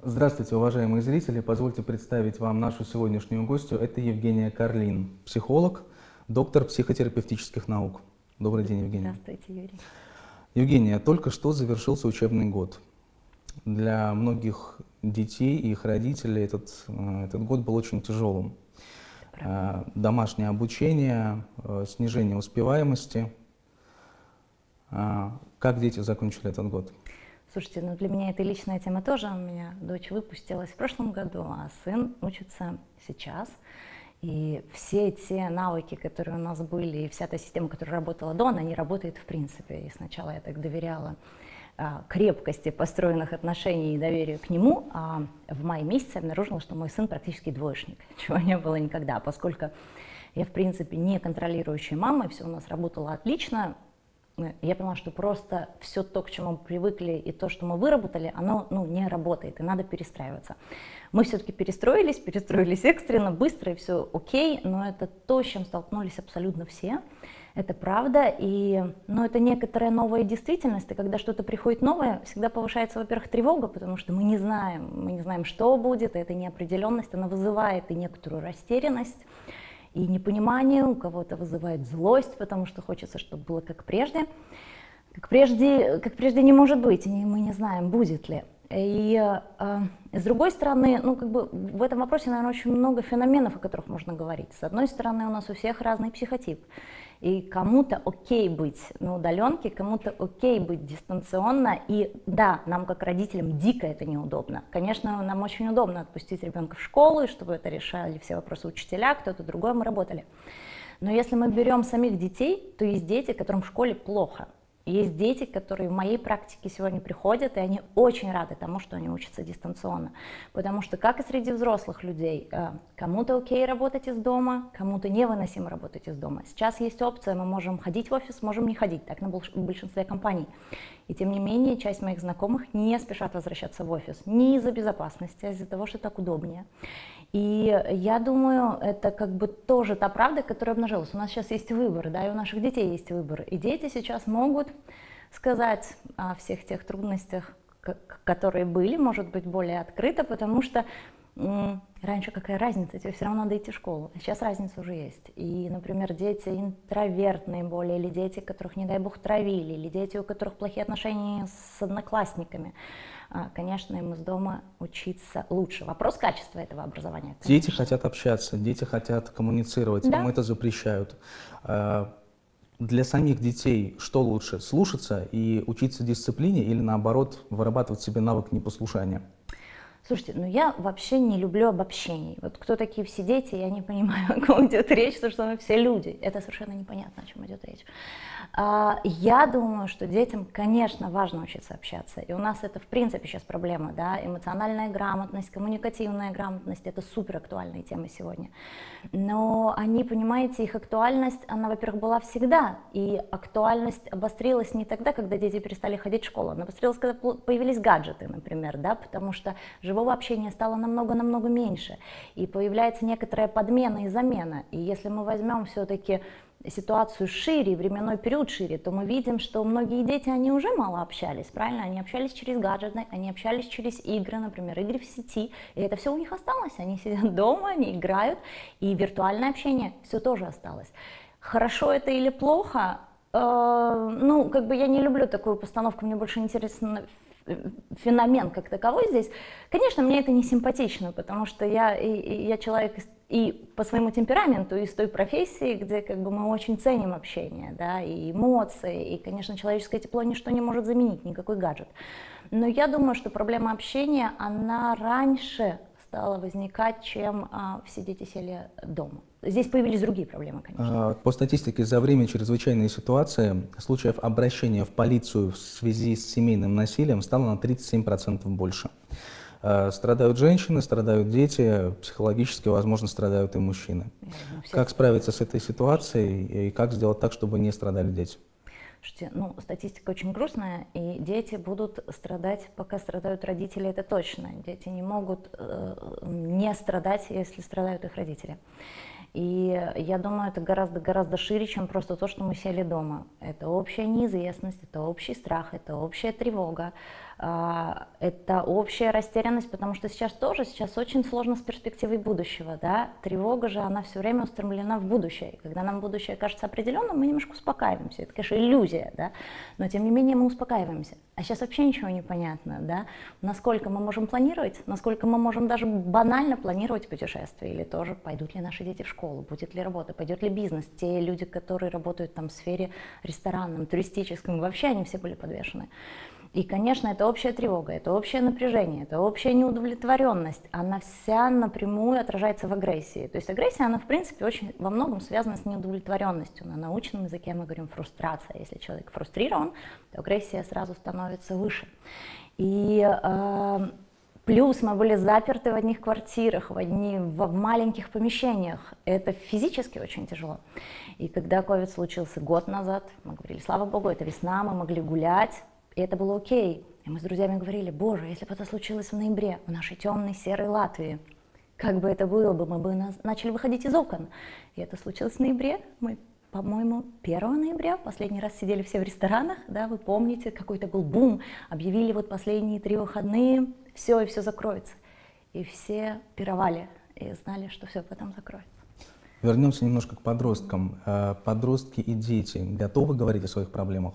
Здравствуйте, уважаемые зрители. Позвольте представить вам нашу сегодняшнюю гостью. Это Евгения Карлин, психолог, доктор психотерапевтических наук. Добрый день, Евгения. Здравствуйте, Юрий. Евгения, только что завершился учебный год. Для многих детей и их родителей этот год был очень тяжелым. Домашнее обучение, снижение успеваемости. Как дети закончили этот год? Слушайте, ну для меня это личная тема тоже. У меня дочь выпустилась в прошлом году, а сын учится сейчас. И все те навыки, которые у нас были, и вся та система, которая работала до, она не работает в принципе. И сначала я так доверяла крепкости построенных отношений и доверию к нему, а в мае месяце обнаружила, что мой сын практически двоечник, чего не было никогда. Поскольку я в принципе не контролирующая мама, и все у нас работало отлично, я поняла, что просто все то, к чему мы привыкли, и то, что мы выработали, оно не работает, и надо перестраиваться. Мы все-таки перестроились экстренно, быстро, и все окей, но это то, с чем столкнулись абсолютно все. Это правда, но это некоторая новая действительность, и когда что-то приходит новое, всегда повышается, во-первых, тревога, потому что мы не знаем, что будет, и эта неопределенность, она вызывает и некоторую растерянность, и непонимание, у кого-то вызывает злость, потому что хочется, чтобы было как прежде. Как прежде не может быть, и мы не знаем, будет ли. И с другой стороны, в этом вопросе, наверное, очень много феноменов, о которых можно говорить. С одной стороны, у нас у всех разный психотип. И кому-то окей быть на удаленке, кому-то окей быть дистанционно. И да, нам как родителям дико это неудобно. Конечно, нам очень удобно отпустить ребенка в школу, и чтобы это решали все вопросы учителя, кто-то другой, мы работали. Но если мы берем самих детей, то есть дети, которым в школе плохо. Есть дети, которые в моей практике сегодня приходят, и они очень рады тому, что они учатся дистанционно. Потому что, как и среди взрослых людей, кому-то окей работать из дома, кому-то невыносимо работать из дома. Сейчас есть опция, мы можем ходить в офис, можем не ходить, так на большинстве компаний. И тем не менее, часть моих знакомых не спешат возвращаться в офис. Не из-за безопасности, а из-за того, что так удобнее. И я думаю, это тоже та правда, которая обнажилась. У нас сейчас есть выбор, да, и у наших детей есть выбор. И дети сейчас могут сказать о всех тех трудностях, которые были, может быть, более открыто, потому что раньше какая разница, тебе все равно надо идти в школу, а сейчас разница уже есть. И, например, дети интровертные более, или дети, которых, не дай бог, травили, или дети, у которых плохие отношения с одноклассниками, конечно, им из дома учиться лучше. Вопрос качества этого образования. Конечно. Дети хотят общаться, дети хотят коммуницировать, да. Им это запрещают. Для самих детей что лучше, слушаться и учиться дисциплине или наоборот вырабатывать в себе навык непослушания? Слушайте, я вообще не люблю обобщений. Вот кто такие все дети, я не понимаю, о ком идет речь, потому что мы все люди. Это совершенно непонятно, о чем идет речь. Я думаю, что детям, конечно, важно учиться общаться. И у нас это, в принципе, сейчас проблема, да, эмоциональная грамотность, коммуникативная грамотность, это супер актуальные темы сегодня. Но они, понимаете, их актуальность, она, во-первых, была всегда. И актуальность обострилась не тогда, когда дети перестали ходить в школу. Она обострилась, когда появились гаджеты, например, да, потому что живого общения стало намного-намного меньше. И появляется некоторая подмена и замена. И если мы возьмем все-таки ситуацию шире, временной период шире, то мы видим, что многие дети, они уже мало общались, правильно? Они общались через гаджеты, они общались через игры, например, игры в сети, и это все у них осталось, они сидят дома, они играют, и виртуальное общение все тоже осталось. Хорошо это или плохо? Я не люблю такую постановку, мне больше интересно феномен как таковой здесь. Конечно, мне это не симпатично, потому что я человек и по своему темпераменту, и из той профессии, где мы очень ценим общение, да, и эмоции, и, конечно, человеческое тепло ничто не может заменить, никакой гаджет. Но я думаю, что проблема общения, она раньше стала возникать, чем все дети сели дома. Здесь появились другие проблемы, конечно. По статистике, за время чрезвычайной ситуации случаев обращения в полицию в связи с семейным насилием стало на 37% больше. Страдают женщины, страдают дети, психологически, возможно, страдают и мужчины. Как справиться с этой ситуацией и как сделать так, чтобы не страдали дети? Слушайте, статистика очень грустная, и дети будут страдать, пока страдают родители, это точно. Дети не могут не страдать, если страдают их родители. И я думаю, это гораздо шире, чем просто то, что мы сели дома. Это общая неизвестность, это общий страх, это общая тревога. Это общая растерянность, потому что сейчас очень сложно с перспективой будущего, да, тревога же, она все время устремлена в будущее, и когда нам будущее кажется определенным, мы немножко успокаиваемся, это, конечно, иллюзия, да, но тем не менее мы успокаиваемся, а сейчас вообще ничего не понятно, да, насколько мы можем планировать, насколько мы можем даже банально планировать путешествие, или тоже пойдут ли наши дети в школу, будет ли работа, пойдет ли бизнес, те люди, которые работают там в сфере ресторанном, туристическом, вообще они все были подвешены. И, конечно, это общая тревога, это общее напряжение, это общая неудовлетворенность. Она вся напрямую отражается в агрессии. То есть агрессия, она, в принципе, очень во многом связана с неудовлетворенностью. На научном языке мы говорим фрустрация. Если человек фрустрирован, то агрессия сразу становится выше. И плюс мы были заперты в одних квартирах, в маленьких помещениях. Это физически очень тяжело. И когда ковид случился год назад, мы говорили, слава богу, это весна, мы могли гулять. И это было окей. И мы с друзьями говорили, боже, если бы это случилось в ноябре, в нашей темной серой Латвии, как бы это было бы, мы бы начали выходить из окон. И это случилось в ноябре. Мы, по-моему, 1 ноября, последний раз сидели все в ресторанах, да, вы помните, какой-то был бум, объявили вот последние 3 выходные, все, и все закроется. И все пировали и знали, что все потом закроется. Вернемся немножко к подросткам. Подростки и дети готовы говорить о своих проблемах?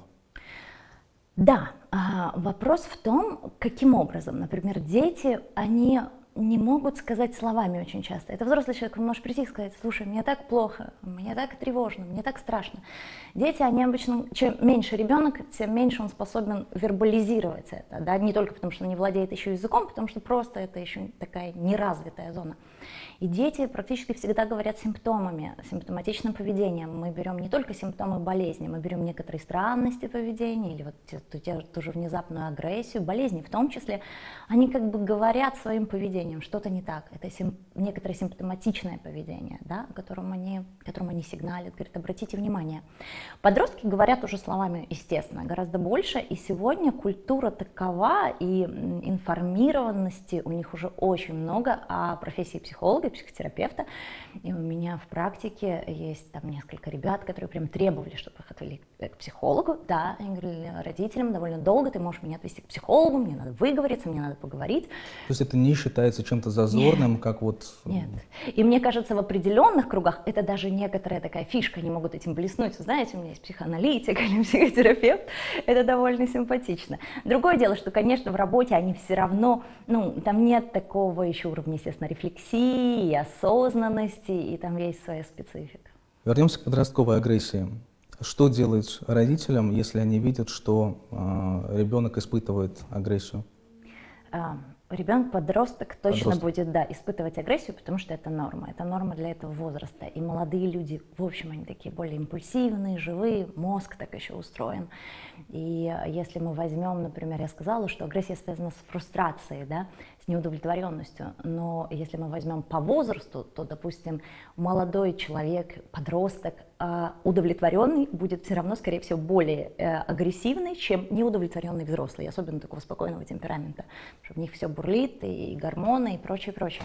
Да, вопрос в том, каким образом. Например, дети, они не могут сказать словами очень часто. Это взрослый человек, он может прийти и сказать, слушай, мне так плохо, мне так тревожно, мне так страшно. Дети, они обычно, чем меньше ребенок, тем меньше он способен вербализировать это. Да? Не только потому, что он не владеет еще языком, потому что просто это еще такая неразвитая зона. И дети практически всегда говорят симптомами, симптоматичным поведением. Мы берем не только симптомы болезни, мы берем некоторые странности поведения или вот ту же внезапную агрессию, болезни в том числе. Они как бы говорят своим поведением, что-то не так. Это некоторое симптоматичное поведение, да, которому они сигналят, говорят, обратите внимание. Подростки говорят уже словами, естественно, гораздо больше. И сегодня культура такова, и информированности у них уже очень много о профессии психолога, психотерапевта. И у меня в практике есть там несколько ребят, которые прям требовали, чтобы их отвели к психологу. Да, они говорили родителям довольно долго, ты можешь меня отвести к психологу, мне надо выговориться, мне надо поговорить. То есть это не считается чем-то зазорным, нет, как вот... Нет. И мне кажется, в определенных кругах это даже некоторая такая фишка, они могут этим блеснуть. Знаете, у меня есть психоаналитик или психотерапевт, это довольно симпатично. Другое дело, что, конечно, в работе они все равно, там нет такого еще уровня, естественно, рефлексии, осознанности, и там есть своя специфика. Вернемся к подростковой агрессии. Что делать родителям, если они видят, что ребенок испытывает агрессию? Ребенок-подросток точно будет, да, испытывать агрессию, потому что это норма для этого возраста. И молодые люди, в общем, они такие более импульсивные, живые, мозг так еще устроен. И если мы возьмем, например, я сказала, что агрессия связана с фрустрацией, да, с неудовлетворенностью, но если мы возьмем по возрасту, то, допустим, молодой человек, подросток, удовлетворенный будет все равно, скорее всего, более агрессивный, чем неудовлетворенный взрослый, особенно такого спокойного темперамента, потому что в них все бурлит, и гормоны, и прочее, прочее.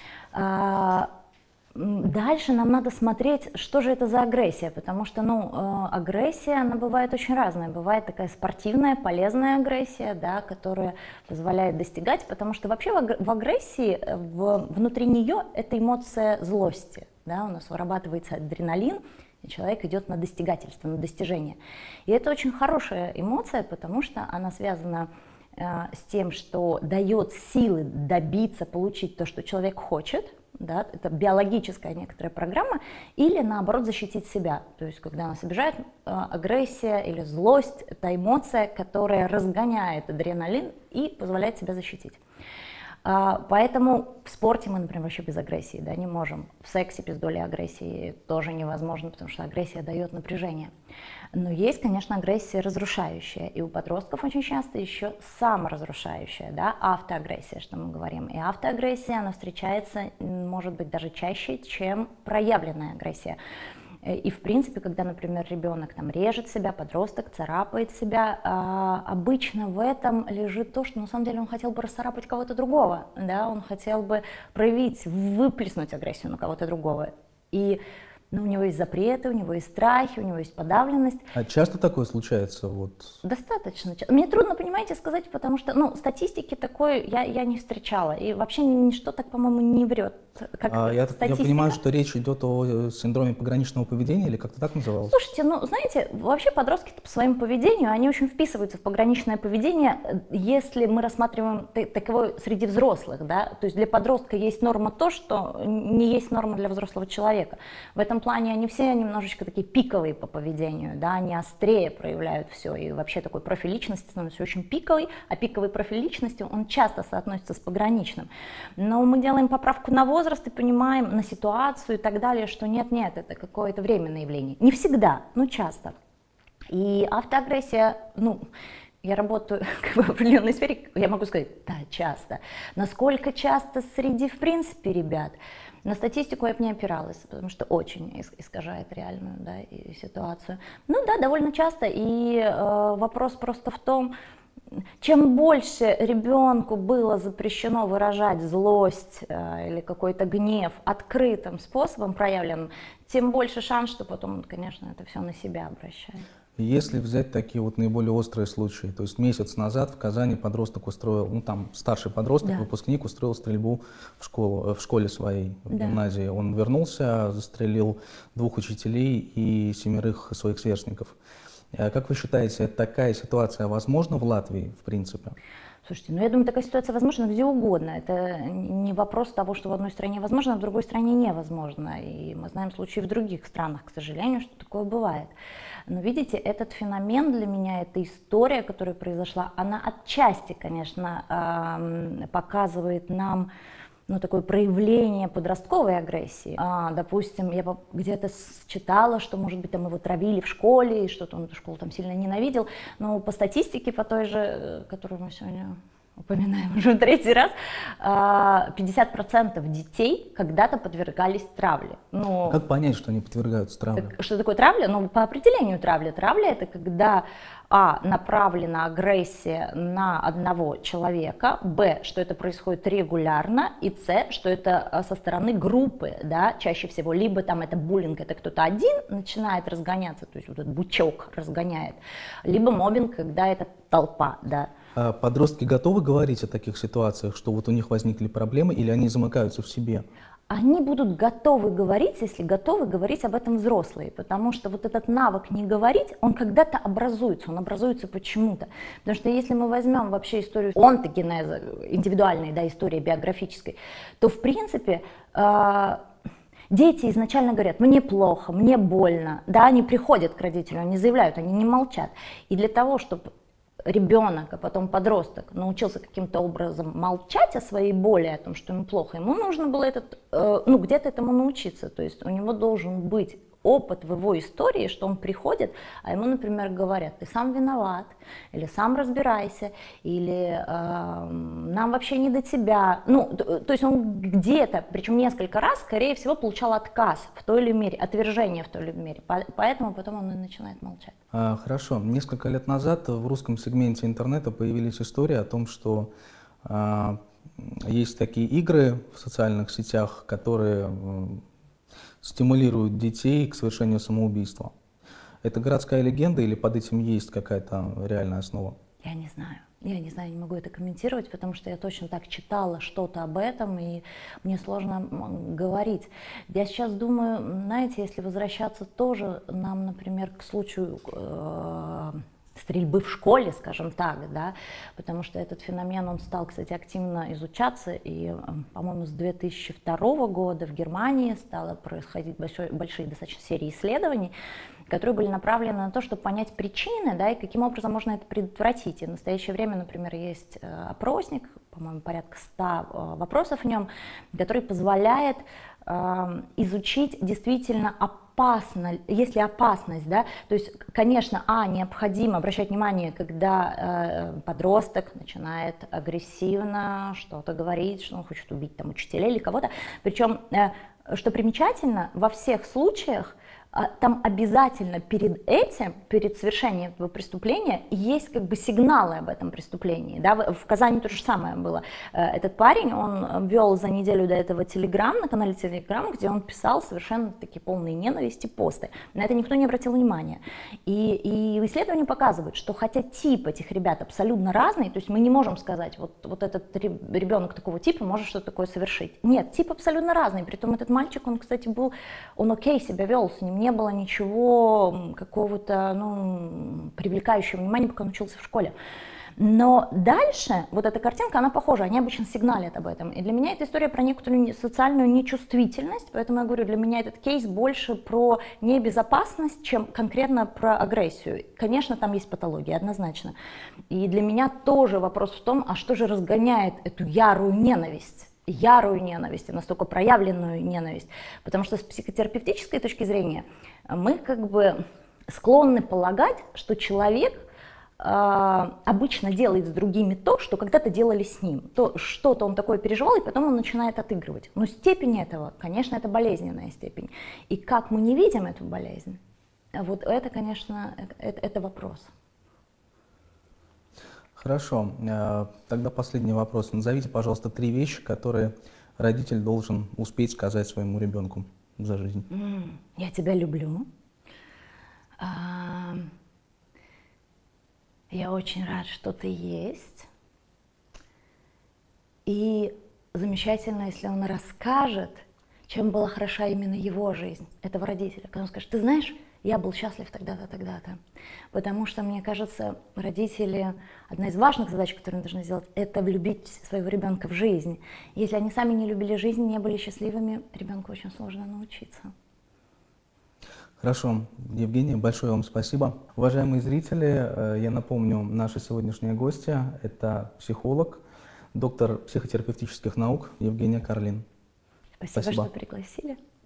Дальше нам надо смотреть, что же это за агрессия, потому что, агрессия, она бывает очень разная. Бывает такая спортивная, полезная агрессия, да, которая позволяет достигать, потому что вообще в агрессии, внутри нее это эмоция злости, да, у нас вырабатывается адреналин, и человек идет на достигательство, на достижение. И это очень хорошая эмоция, потому что она связана с тем, что дает силы добиться, получить то, что человек хочет. Да, это биологическая некоторая программа, или наоборот защитить себя. То есть когда нас обижает, агрессия или злость, это эмоция, которая разгоняет адреналин и позволяет себя защитить. Поэтому в спорте мы, например, вообще без агрессии, да, не можем. В сексе без доли агрессии тоже невозможно, потому что агрессия дает напряжение. Но есть, конечно, агрессия разрушающая, и у подростков очень часто еще саморазрушающая, да, автоагрессия, что мы говорим. И автоагрессия, она встречается, может быть, даже чаще, чем проявленная агрессия. И, в принципе, когда, например, ребенок там режет себя, подросток царапает себя, обычно в этом лежит то, что на самом деле он хотел бы расцарапать кого-то другого, да, он хотел бы проявить, выплеснуть агрессию на кого-то другого. И Но у него есть запреты, у него есть страхи, у него есть подавленность. А часто такое случается? Вот? Достаточно. Мне трудно, понимаете, сказать, потому что, ну, статистики такой я не встречала. И вообще ничто так, по-моему, не врет. Как я понимаю, что речь идет о синдроме пограничного поведения, или как-то так называлось? Слушайте, ну, знаете, вообще подростки по своему поведению, они очень вписываются в пограничное поведение, если мы рассматриваем таковое среди взрослых, да, то есть для подростка есть норма то, что не есть норма для взрослого человека. В этом плане они все немножечко такие пиковые по поведению, да, они острее проявляют все, и вообще такой профиль личности становится очень пиковый, а пиковый профиль личности, он часто соотносится с пограничным. Но мы делаем поправку на возраст и понимаем, на ситуацию и так далее, что нет, это какое-то временное явление. Не всегда, но часто. И автоагрессия, ну, я работаю в определенной сфере, я могу сказать, да, часто. Насколько часто среди, в принципе, ребят? На статистику я бы не опиралась, потому что очень искажает реальную, да, ситуацию. Ну да, довольно часто, и вопрос просто в том, чем больше ребенку было запрещено выражать злость или какой-то гнев открытым способом проявленным, тем больше шанс, что потом он, конечно, это все на себя обращает. Если взять такие вот наиболее острые случаи, то есть месяц назад в Казани подросток устроил, ну там старший подросток, да, выпускник, устроил стрельбу в школе своей, в гимназии. Он вернулся, застрелил 2 учителей и 7 своих сверстников. Как вы считаете, такая ситуация возможна в Латвии, в принципе? Слушайте, ну я думаю, такая ситуация возможна где угодно. Это не вопрос того, что в одной стране возможно, а в другой стране невозможно. И мы знаем случаи в других странах, к сожалению, что такое бывает. Но видите, этот феномен для меня, эта история, которая произошла, она отчасти, конечно, показывает нам, ну, такое проявление подростковой агрессии. Допустим, я где-то читала, что, может быть, там его травили в школе, и что-то он эту школу там сильно ненавидел. Но по статистике, по той же, которую мы сегодня упоминаем уже в 3-й раз, 50% детей когда-то подвергались травле. Ну, как понять, что они подвергаются травле? Что такое травля? Ну, по определению травля. Травля — это когда направлена агрессия на одного человека, что это происходит регулярно, и что это со стороны группы, да, чаще всего. Либо там это буллинг, это кто-то один начинает разгоняться, то есть вот этот бучок разгоняет, либо моббинг, когда это толпа, да. А подростки готовы говорить о таких ситуациях, что вот у них возникли проблемы, или они замыкаются в себе? Они будут готовы говорить, если готовы говорить об этом взрослые, потому что вот этот навык не говорить, он когда-то образуется, он образуется почему-то. Потому что если мы возьмем вообще историю онтогенеза, индивидуальной, да, истории биографической, то в принципе дети изначально говорят: мне плохо, мне больно, да, они приходят к родителю, они заявляют, они не молчат. И для того, чтобы ребенок, а потом подросток научился каким-то образом молчать о своей боли, о том, что ему плохо, ему нужно было где-то этому научиться. То есть у него должен быть опыт в его истории, что он приходит, а ему, например, говорят: ты сам виноват, или сам разбирайся, или нам вообще не до тебя. Ну, то есть он где-то, причем несколько раз, скорее всего, получал отказ в той или иной мере, отвержение в той или иной мере, поэтому потом он и начинает молчать. Хорошо. Несколько лет назад в русском сегменте интернета появились истории о том, что есть такие игры в социальных сетях, которые стимулируют детей к совершению самоубийства. Это городская легенда или под этим есть какая-то реальная основа? Я не знаю. Я не знаю, не могу это комментировать, потому что я точно так читала что-то об этом, и мне сложно говорить. Я сейчас думаю, знаете, если возвращаться тоже нам, например, к случаю стрельбы в школе, скажем так, да, потому что этот феномен, он стал, кстати, активно изучаться, и, по-моему, с 2002 года в Германии стало происходить большие достаточно серии исследований, которые были направлены на то, чтобы понять причины, да, и каким образом можно это предотвратить. И в настоящее время, например, есть опросник, по-моему, порядка 100 вопросов в нем, который позволяет изучить действительно опасно, если опасность, да, то есть, конечно, необходимо обращать внимание, когда подросток начинает агрессивно что-то говорить, что он хочет убить там учителя или кого-то, причем что примечательно, во всех случаях там обязательно перед этим, перед совершением этого преступления, есть как бы сигналы об этом преступлении. Да? В Казани то же самое было. Этот парень, он вел за неделю до этого Телеграм, на канале Телеграм, где он писал совершенно такие полные ненависти посты. На это никто не обратил внимания. И исследования показывают, что хотя тип этих ребят абсолютно разный, то есть мы не можем сказать, вот этот ребенок такого типа может что-то такое совершить. Нет, тип абсолютно разный. Притом этот мальчик, он, кстати, он окей себя вел, с ним не было ничего какого-то, привлекающего внимания, пока он учился в школе. Но дальше вот эта картинка, она похожа, они обычно сигналят об этом. И для меня эта история про некоторую социальную нечувствительность, поэтому я говорю, для меня этот кейс больше про небезопасность, чем конкретно про агрессию. Конечно, там есть патология, однозначно. И для меня тоже вопрос в том, а что же разгоняет эту ярую ненависть, и настолько проявленную ненависть. Потому что с психотерапевтической точки зрения мы как бы склонны полагать, что человек обычно делает с другими то, что когда-то делали с ним. То что-то он такое переживал, и потом он начинает отыгрывать. Но степень этого, конечно, это болезненная степень. И как мы не видим эту болезнь, вот это, конечно, это вопрос. Хорошо. Тогда последний вопрос. Назовите, пожалуйста, 3 вещи, которые родитель должен успеть сказать своему ребенку за жизнь. Я тебя люблю. Я очень рад, что ты есть. И замечательно, если он расскажет, чем была хороша именно его жизнь, этого родителя. Когда он скажет, ты знаешь, я был счастлив тогда-то, тогда-то. Потому что, мне кажется, родители, одна из важных задач, которую они должны сделать, это влюбить своего ребенка в жизнь. Если они сами не любили жизнь, не были счастливыми, ребенку очень сложно научиться. Хорошо. Евгения, большое вам спасибо. Уважаемые зрители, я напомню, наши сегодняшние гости – это психолог, доктор психотерапевтических наук Евгения Карлин. Спасибо, что пригласили.